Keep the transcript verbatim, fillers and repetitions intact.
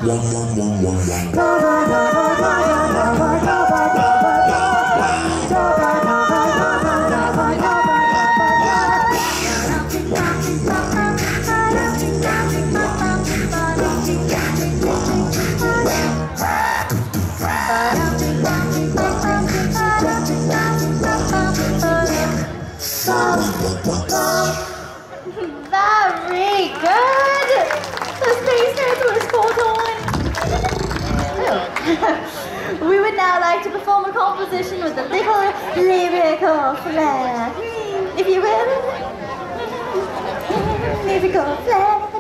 Very good! The Space Nerd was spot on! Oh. We would now like to perform a composition with a little lyrical flair. If you will. Lyrical flair.